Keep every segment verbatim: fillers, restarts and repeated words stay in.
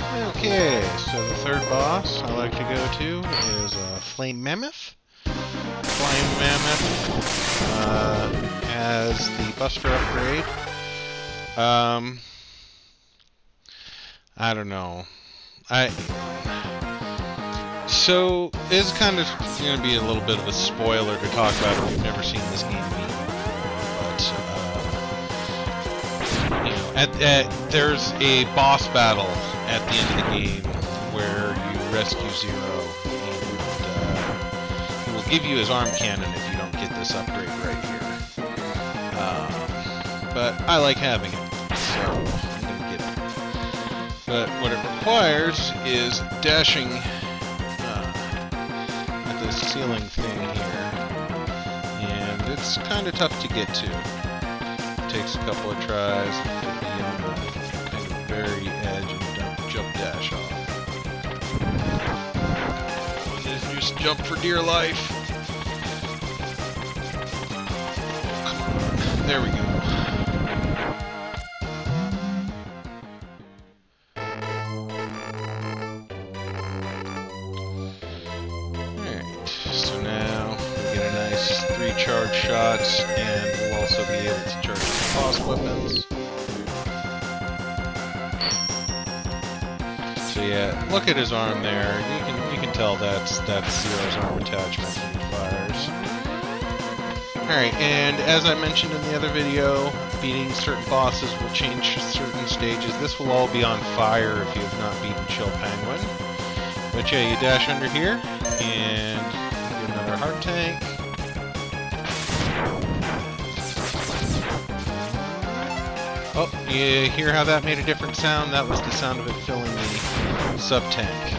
Okay, so the third boss I like to go to is uh, Flame Mammoth. Flame Mammoth uh, has the Buster upgrade. Um, I don't know. I so it's kind of going to be a little bit of a spoiler to talk about if you've never seen this game before. But uh, you know, at, at, there's a boss battle at the end of the game where you rescue Zero, and uh, he will give you his arm cannon if you don't get this upgrade right here. Uh, but I like having it, so I'm gonna get it. But what it requires is dashing uh, at this ceiling thing here, and it's kind of tough to get to. It takes a couple of tries to be on the kind of very edge and don't jump dash off. And then just jump for dear life. Come on, there we go. Alright, so now we get a nice three charge shots, and we'll also be able to charge the boss weapons. So yeah, look at his arm there. You can you can tell that's that's Zero's arm attachment when he fires. Alright, and as I mentioned in the other video, beating certain bosses will change certain stages. This will all be on fire if you have not beaten Chill Penguin. But yeah, you dash under here, and get another heart tank. Oh, you hear how that made a different sound? That was the sound of it filling the sub-tank.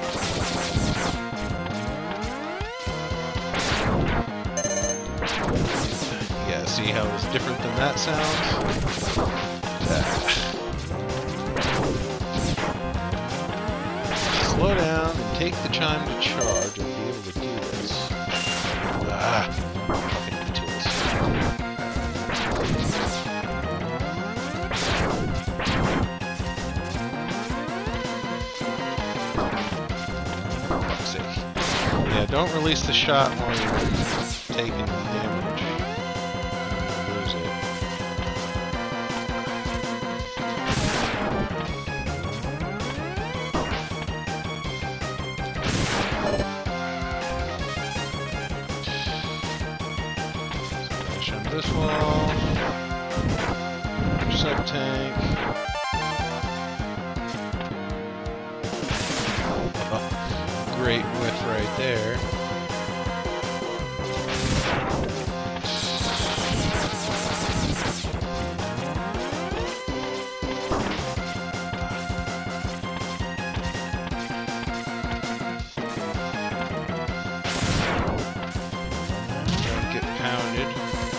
Yeah, see how it was different than that sound? Ah. Slow down and take the time to charge and be able to do this. Ah, fucking the tools. Fuck's sake. Yeah, don't release the shot while you're taking damage. Lose it. Finish on this wall. Sub tank. Oh, great whiff right there. Don't get pounded.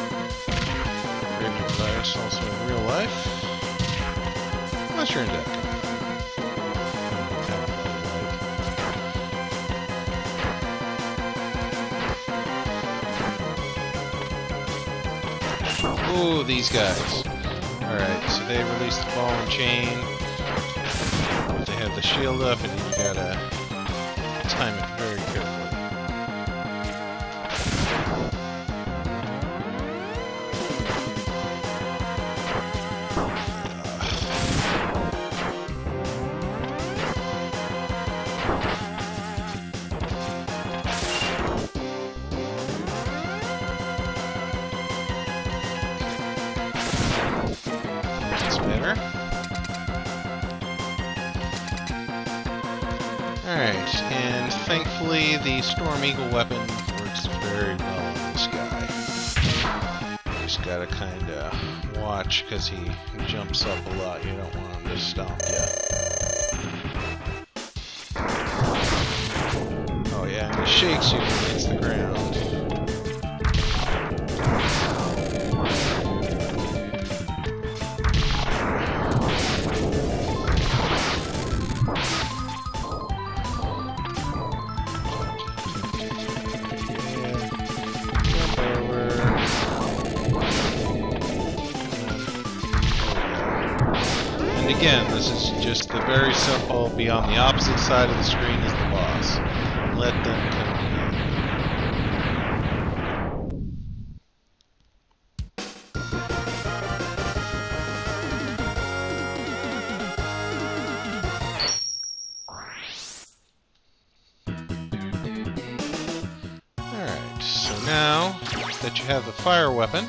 Raven virus also in real life. Unless you're in deck. Ooh, these guys. Alright, so they release the ball and chain. They have the shield up, and you gotta time it very carefully. Better. Alright, and thankfully the Storm Eagle weapon works very well on this guy. Just gotta kinda watch, because he jumps up a lot. You don't want him to stomp you. Oh yeah, and he shakes you when he hits the ground. Again, this is just the very simple, be on the opposite side of the screen as the boss. Let them come to you. Alright, so now that you have the fire weapon,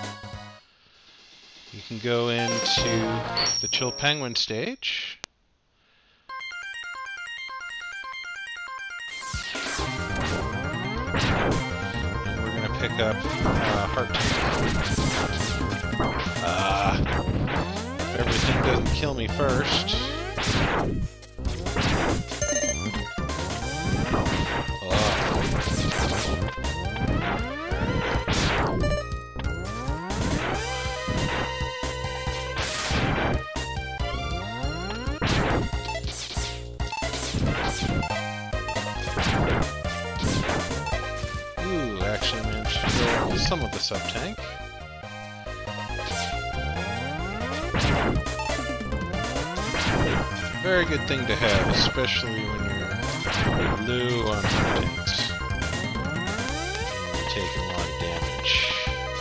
you can go into the Chill Penguin stage. And we're going to pick up uh, Heart Tank. Ah, if everything doesn't kill me first. Ooh, actually managed to kill some of the sub-tank. Very good thing to have, especially when you're low on tanks. You take a lot of damage.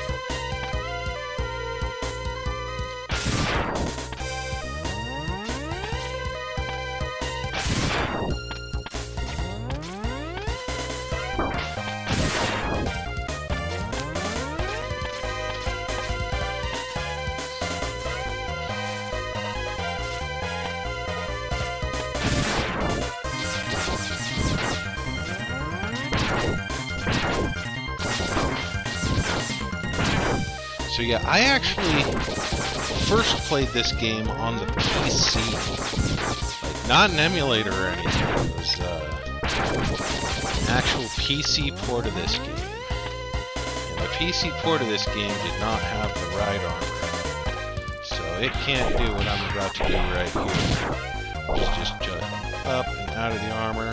So yeah, I actually first played this game on the P C, like not an emulator or anything. It was uh, an actual P C port of this game. And the P C port of this game did not have the right armor, so it can't do what I'm about to do right here. It's just jump up and out of the armor,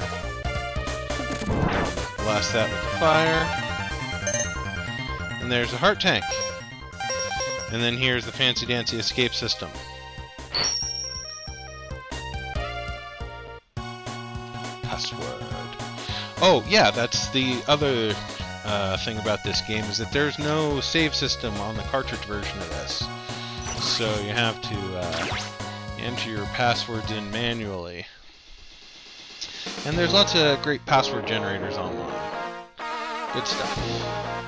blast that with the fire, and there's a heart tank. And then here's the fancy-dancy escape system. Password. Oh, yeah, that's the other uh, thing about this game, is that there's no save system on the cartridge version of this. So you have to uh, enter your passwords in manually. And there's lots of great password generators online. Good stuff.